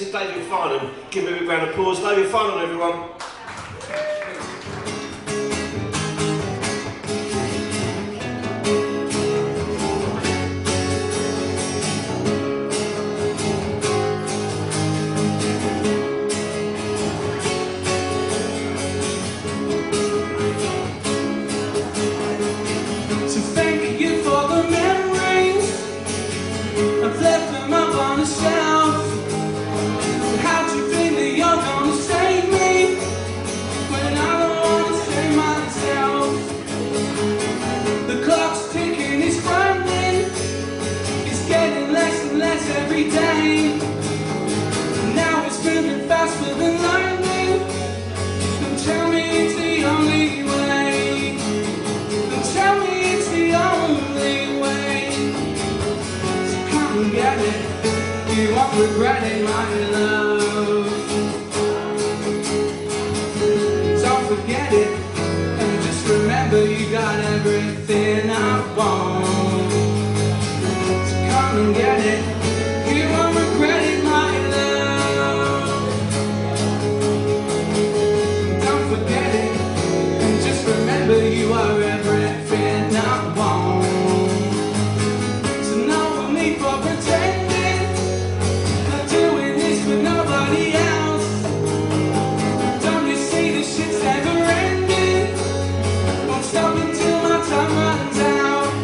David Farnan. Give him a big round of applause. David Farnan, everyone. So thank you for the memories I've left them up on the shelf. How'd you think that you're gonna save me when I don't wanna save myself? The clock's ticking, it's frightening. It's getting less and less every day. Now it's moving faster than lightning. Don't tell me it's the only way. Don't tell me it's the only way. So come and get it. You won't regret it, my love. Don't forget it, and just remember you got everything I want. So come and get it. You won't regret it, my love. Don't forget it, and just remember you are everything I want. So no need for pretending. Doing this for nobody else. Don't you see this shit's never ending? Won't stop until my time runs out.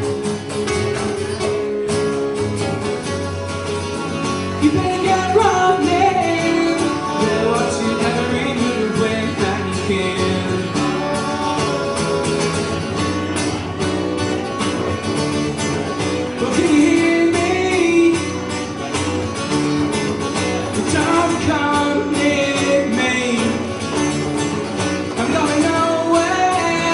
You better get running. Better watch you every move when you can. Well, can you hear me? Don't come near me. I'm going nowhere.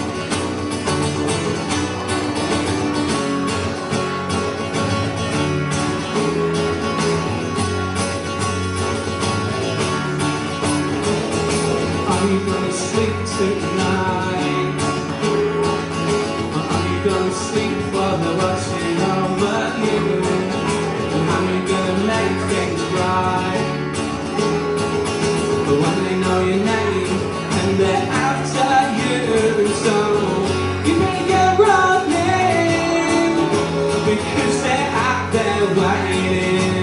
Are you gonna sleep tonight? Or are you gonna sleep while they're watching over you? And how are you gonna make things right? But when they know your name and they're after you, so you better get running, because they're out there waiting.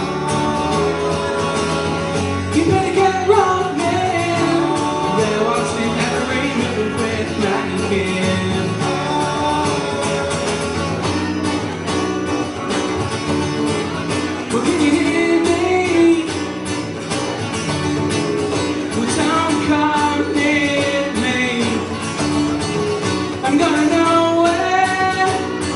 You better get running, they're watching every move with making. Well, can you hear me? Well, don't come near me. I'm going nowhere.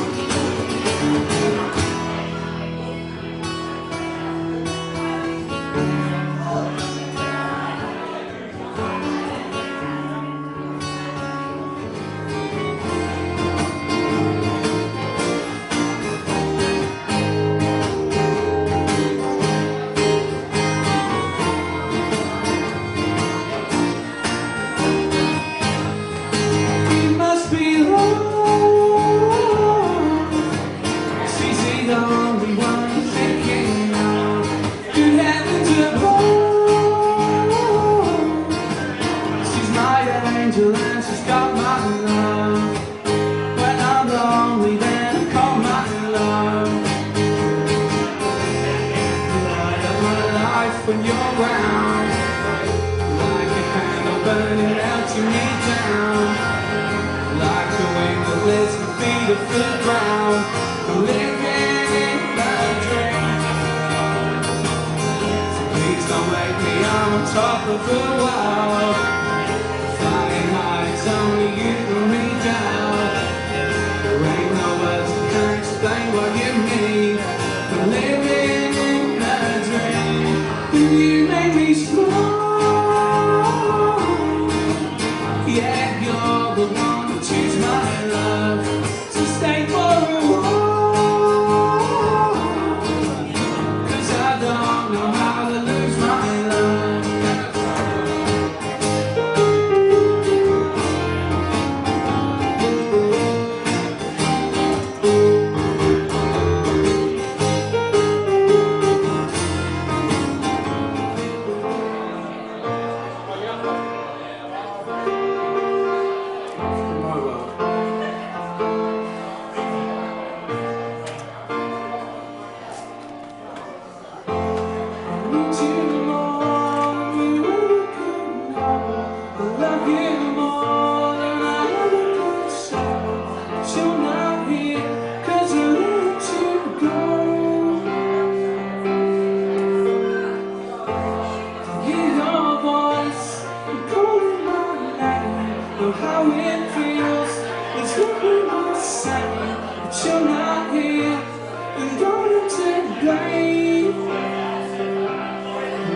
You must be wrong. She's the only one thinking of good heavens above. She's my angel and she's got my love. When I'm lonely, then I call my love. Light up my life when you're around, like a candle burning, melting me down. Like the wind that lifts my feet off the ground. I'm living in a dream. So please don't wake me, I'm on top of the world. Flying high, it's only you and me down. There ain't no words that can explain what you mean. I'm living in a dream. And you make me smile. Yeah, you're the one to choose my love. So stay for a while, 'cause I don't know how to lose my love.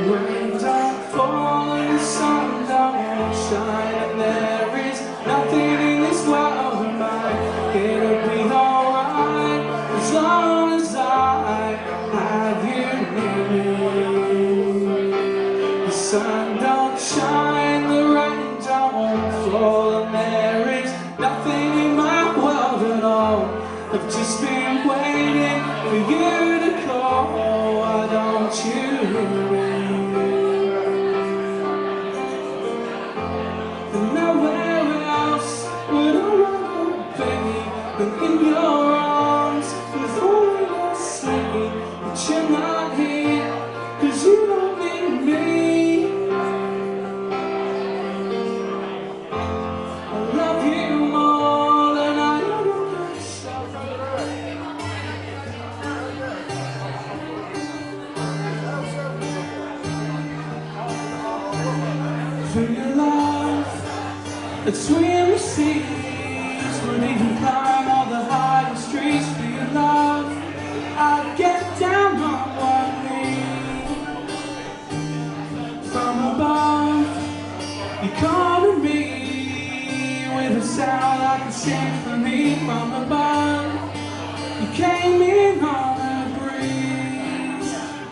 rain don't fall and the sun don't shine, and there is nothing in this world of mine. It'll be alright as long as I have you near me. The sun don't shine, the rain don't fall, and there is nothing in my world at all. I've just been waiting for you to call. Why don't you hear me? And nowhere else would I rather be than in your arms and falling asleep. But you're not here, 'cause you don't need me. I love you more than I ever myself. For your love, the swim the seas, would even climb all the highest trees. For your love, I'd get down on one knee. From above, you call to me with a sound like a sing for me. From above, you came in on a breeze.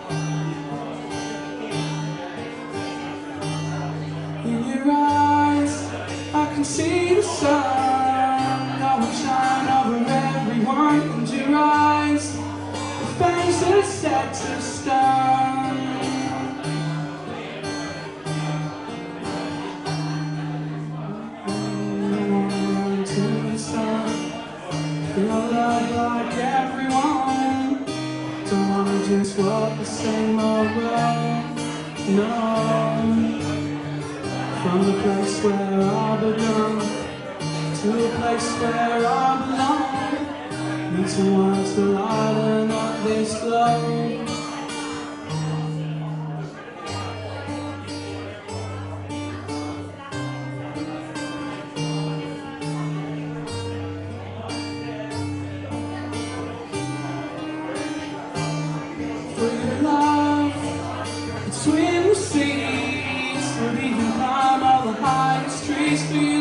In your eyes, I can see the sun. I will shine over everyone. And your eyes, the fangs that set to stun. To the sun, feel love like everyone. Don't wanna just walk the same old road. No. From the place where I begun to a place where I belong. Need someone to lighten up this glow. For your love, swim the seas, would even climb all the highest trees. For